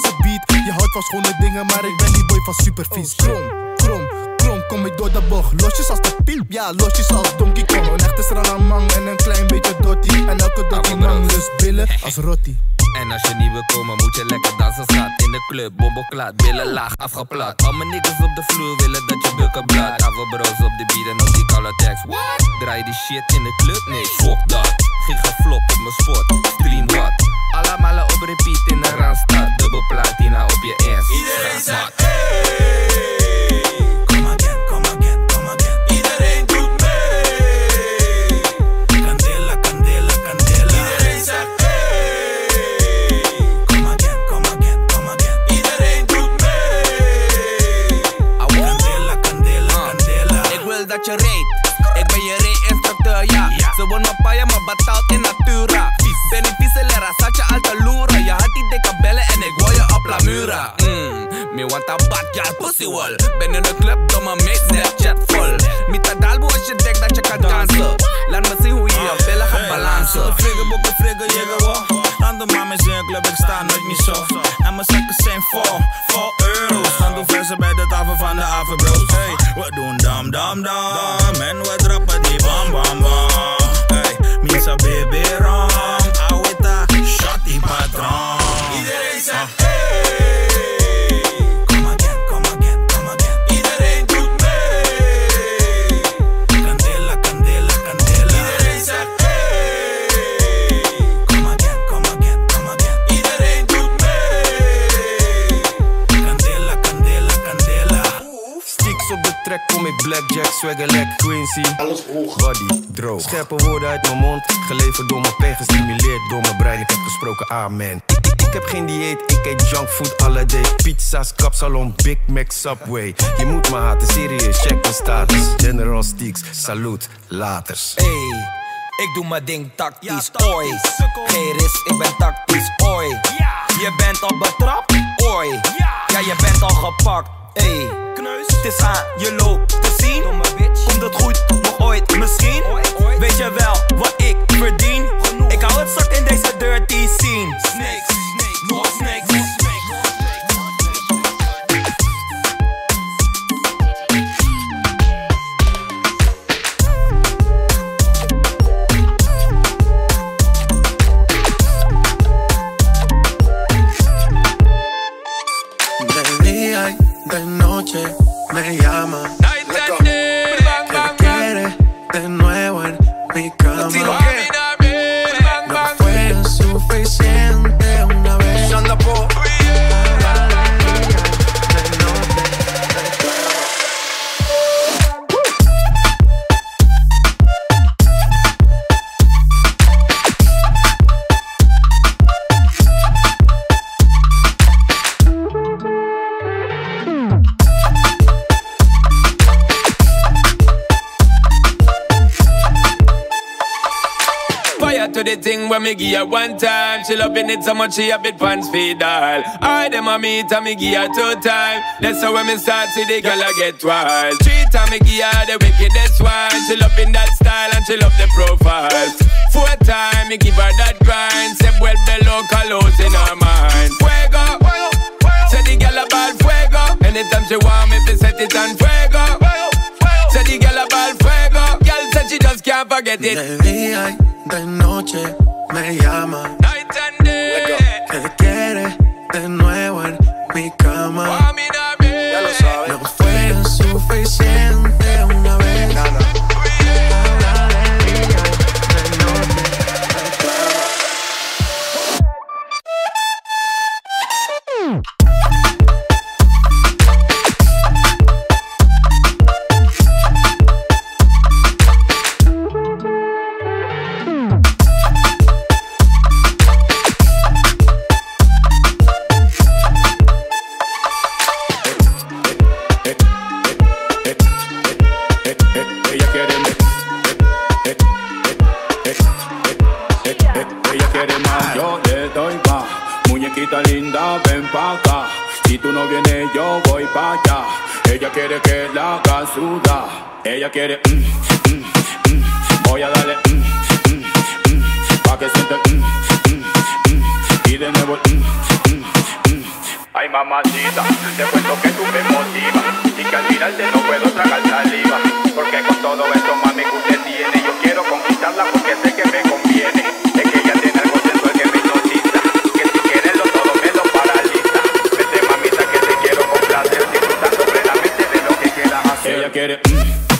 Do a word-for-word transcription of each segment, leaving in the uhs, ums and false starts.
deze beat. Je houdt van schone dingen, maar ik ben die boy van supervies. Krom, krom, krom, kom ik door de bocht. Losjes als de piep, ja, losjes als Donkey Kong. Een echte stranamang en een klein beetje dotty. En elke dotty man lust billen als rotti. En als je niet wil komen, moet je lekker dansen, schat. In de club, bomboklaat, billen laag, afgeplat. Al mijn niggas op de vloer willen dat je bukken blad. Avobro's op de beat en op die koude tekst. Draai die shit in de club? Nee, fuck dat. Giga flop op mijn spot, stream wat. Allemaal op repeat in de Randstad. Dubbel platina op je ass. Iedereen zegt hey. Kom again, kom again, kom again. Iedereen doet mee. Candela, candela, candela. Iedereen zegt dat je reed. Ik ben je re-instructeur, ja. ja. Ze wonen op je, maar betaald in natura. Ben ik viselera, zat je al te loeren. Je had die dikke bellen en ik wou je op la mura. Mmm, me want a bad girl pussy wall. Ben in de club, door mijn mix, Snapchat vol. Met dat dalbo als je denkt dat je kan dansen. Laat me zien hoe je je billen gaat balansen. Friggen, boeken, friggen, jiggen, wow. Random mames in een club, ik sta nooit niet zo. En mijn zakken zijn vol, vol euro's. Van de versen bij de tafel van de Avobro's. Hey, we doen dam, dam, dam. En we droppen die bam, bam, bam. Hey, misa baby ram. Awita, shot die patron. Iedereen zegt hey. Kom again, kom again, kom again. Iedereen doet mee. Candela, candela, candela. Iedereen zegt hey. Kom again, kom again, kom again. Iedereen doet mee. Candela, candela, candela. Sticks op de track kom ik blackjack, swaggerlek, Quincy. Alles hoog. Body, droog. Scherpe woorden uit mijn mond, geleverd door mijn pen, gestimuleerd door mijn brein. Ik heb gesproken, amen. Ik heb geen dieet, ik eet junkfood alle day. Pizza's, kapsalon, Big Mac, Subway. Je moet me haten, serieus, check mijn status. General Steaks, salut, laters. Hey, ik doe mijn ding tactisch, oi. Geen risk, ik ben tactisch, oi. Je bent al betrapt, oi. Ja, je bent al gepakt, ey. Het is aan je loop te zien. Komt het goed, nog ooit misschien? Weet je wel wat ik verdien? Ik hou het zak in deze dirty scene. Snakes, more snakes. De día y de noche me llama. Que quiere de nuevo en mi cama. No fue suficiente una vez. To the thing when me give her one time. She loving it so much she a bit pants feed all. I dem a meet and me give her two time. That's how when me start see the girl I get wild. Three time me give her the wickedest one. She loving that style and she love the profile. Four time me give her that grind. Say well below colors in her mind. Fuego, say the girl about fuego. Anytime she want me to set it on fuego. Say the girl about fuego. Girl said she just can't forget it. De día y de noche me llama. Night and day. Que quiere de nuevo en mi cama. Ya lo sabes. No fue suficiente una vez. No, no. Ella quiere mm, mm, mm. Voy a darle mm, mm, mm. Pa' que sienta mm, mm, mm. Y de nuevo mm, mm, mm. mamacita. Te cuento que tú me motivas y que al mirarte no puedo tragar saliva. Porque con todo eso, mami, que usted tiene, yo quiero conquistarla porque sé que me conviene. Es que ella tiene algo sensual que me hipnotiza, que si quieres lo todo me lo paraliza. Vete, mamita, que te quiero complacer, disfrutando plenamente de lo que quieras hacer. Ella quiere mm.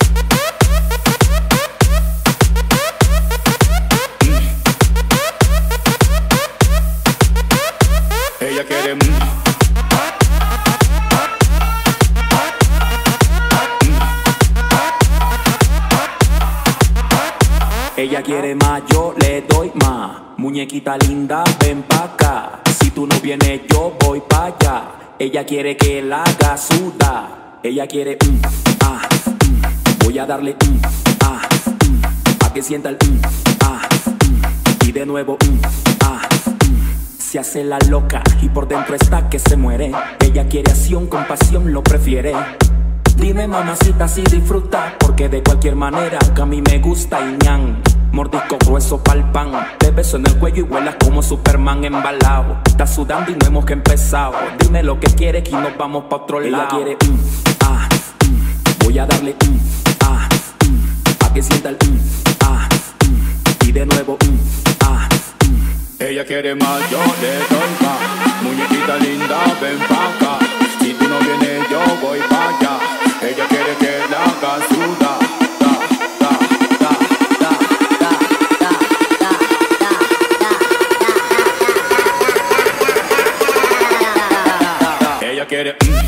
Ella quiere mm. Ella quiere más, yo le doy más. Muñequita linda, ven pa' acá. Si tú no vienes, yo voy pa' allá. Ella quiere que la haga sudar. Ella quiere mm, ah, mm. Voy a darle mm, ah, mm. Pa' que sienta el mm, ah, mm. Y de nuevo mm, ah, mm. Se hace la loca y por dentro está que se muere. Ella quiere acción, con pasión lo prefiere. Dime mamacita si disfruta, porque de cualquier manera que a mí me gusta y ñan. Mordisco grueso pa'l pan, te beso en el cuello y vuelas como Superman embalado. Estás sudando y no hemos que empezado. Dime lo que quieres y nos vamos pa' otro lado. Ella quiere mm, ah, mm. Voy a darle mm, ah, mm. Pa' que sienta el mm, ah, mm. Y de nuevo mm, ah, mm. Ella quiere más, yo le doy más. Muñequita linda, ven pa' acá. Si tú no vienes, yo voy pa' allá. Ella quiere que la haga sudar. Ella quiere mm.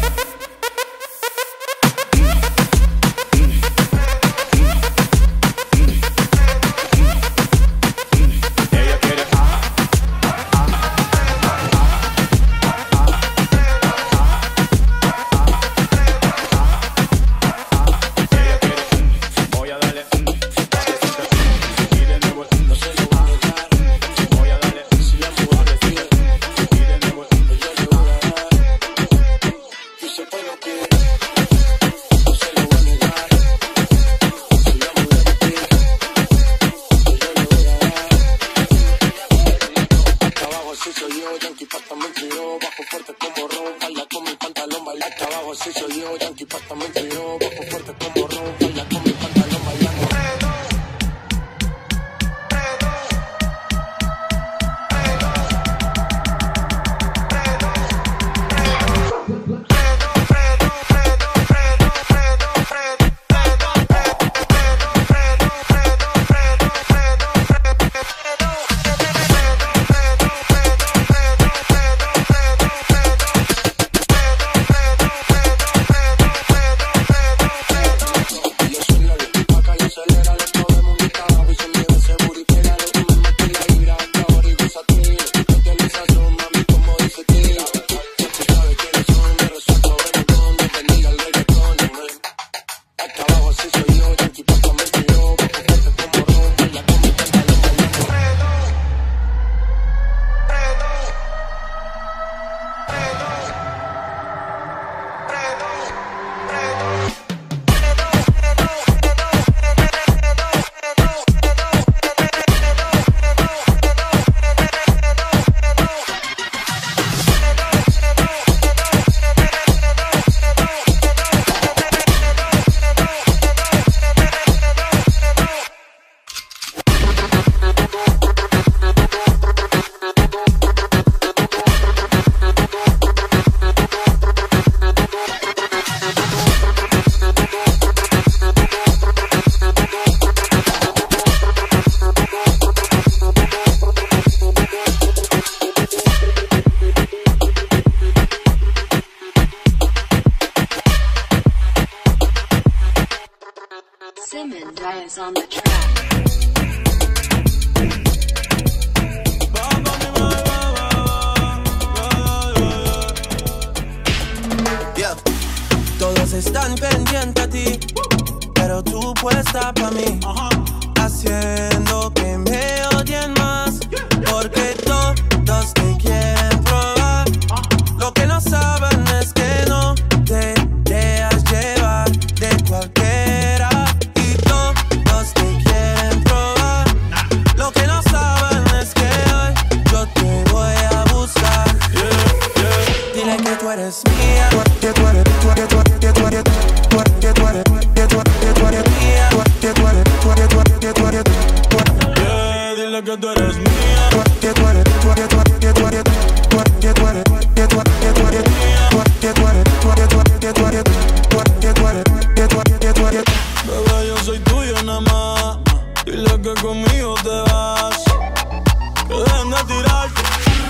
On the track. Yeah. Todos están pendientes a ti, pero tú puesta pa' mí, haciendo que me odien más, porque todos te quieren probar. Lo que no saben es que no te dejas llevar de cualquiera. Que tú tú eres mía. Que tú eres, que tú eres, que tú eres, que tú eres, que tú eres, que tú eres mía. Que tú eres, que tú eres, que tú eres, yeah, dile que tú eres mía. Que tú eres, que tú eres, que tú eres, que tú eres, que tú eres, que tú eres mía. Que tú eres, que tú eres, que tú eres, que tú eres, que tú eres, que tú eres. Bebé, yo soy tuyo nada más. Dile que conmigo te vas. Que dejen de tirarte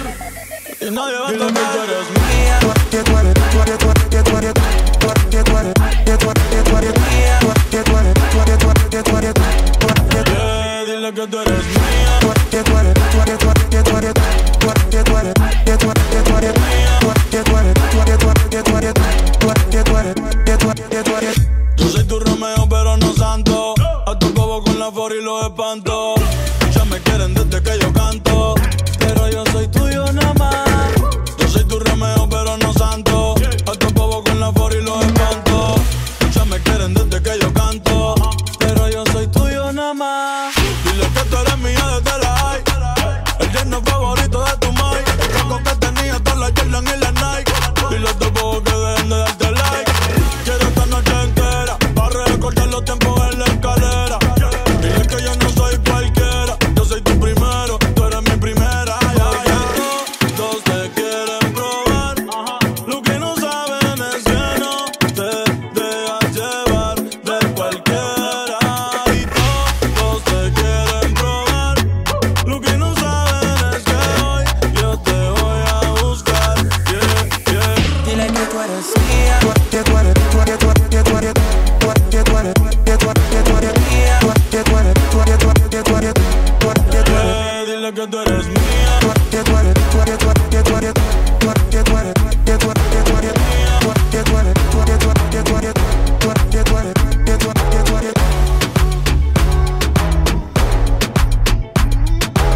y nadie va a tocar. Que tú eres mía. Que tú eres, que tú eres, que tú eres, que tú eres, que tú eres, que tú eres mía. Que tú eres, que tú eres, que tú eres, que tú eres. Yeah, dile que tú eres mía. Que tú eres, que tú eres, que tú eres, que tú eres, que tú eres, que tú eres mía. Que tú eres, que tú eres, que tú eres, que tú eres, que tú eres, que tú eres. Yo soy tu Romeo pero no santo. A tu cobo con la for y los espanto. Ya me quieren desde que yo canto, pero yo soy tuyo nada más. Yo soy tu Romeo pero no santo. A tu cobo con la for y los espanto. Ya me quieren desde que yo canto, pero yo soy tuyo nada más. Dile que tú eres mía desde la high. El yerno favorito de tu mai. El coco que tenía todas las Jordan y las Nike. Dile a tu cobo que dejen de darte like. Quiero esta noche entera para recordar los tiempos en la escalera. Dile que yo no soy cualquiera. Yo soy tu primero, tú eres mi primera. Ya, ya. Todos te quieren probar. Lo que no saben es que no te dejas llevar de cualquiera. Y todos te quieren probar. Lo que no saben es que hoy yo te voy a buscar. Yeah, yeah. Dile que tú eres mía. Que tú eres, que tú eres, que tú eres, que tú eres, que tú eres, que tú eres mía. Que tú eres, que tú eres, que tú eres, que tú eres. Yeah, dile que tú eres mía. Que tú eres, que tú eres, que tú eres, que tú eres, que tú eres, que tú eres mía. Que tú eres, que tú eres, que tú eres, que tú eres, que tú eres, que tú eres.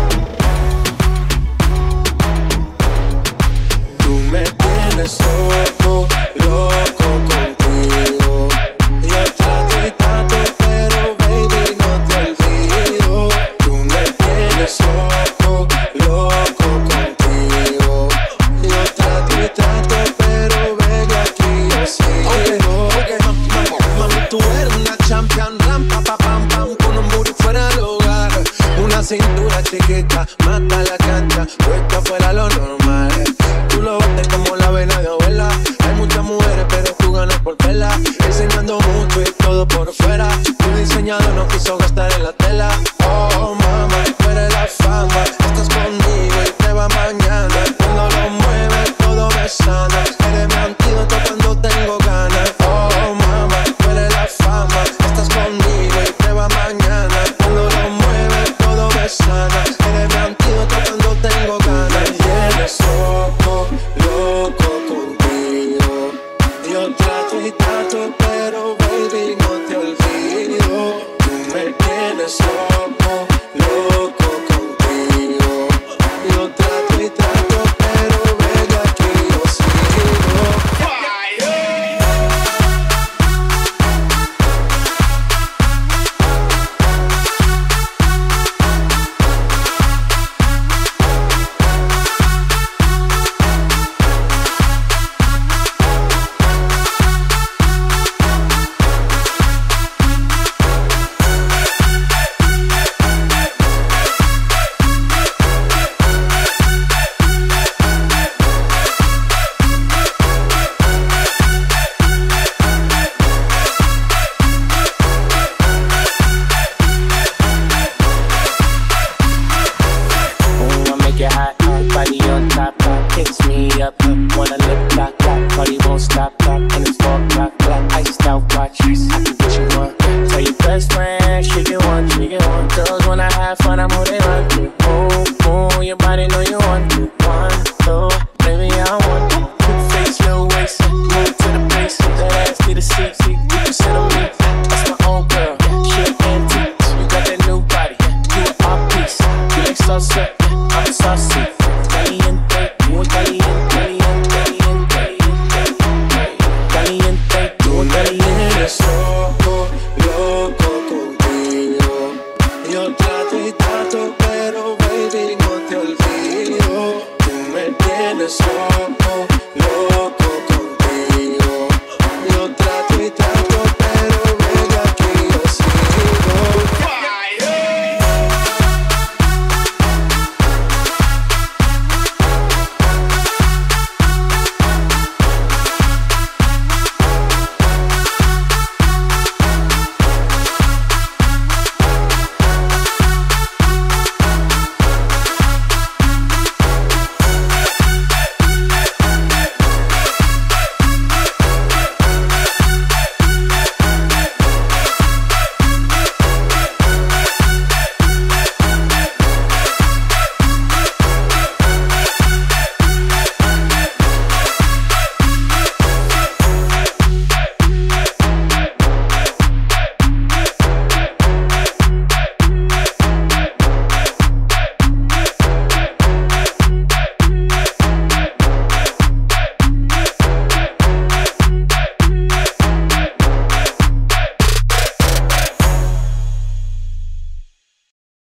Tú me tienes hoy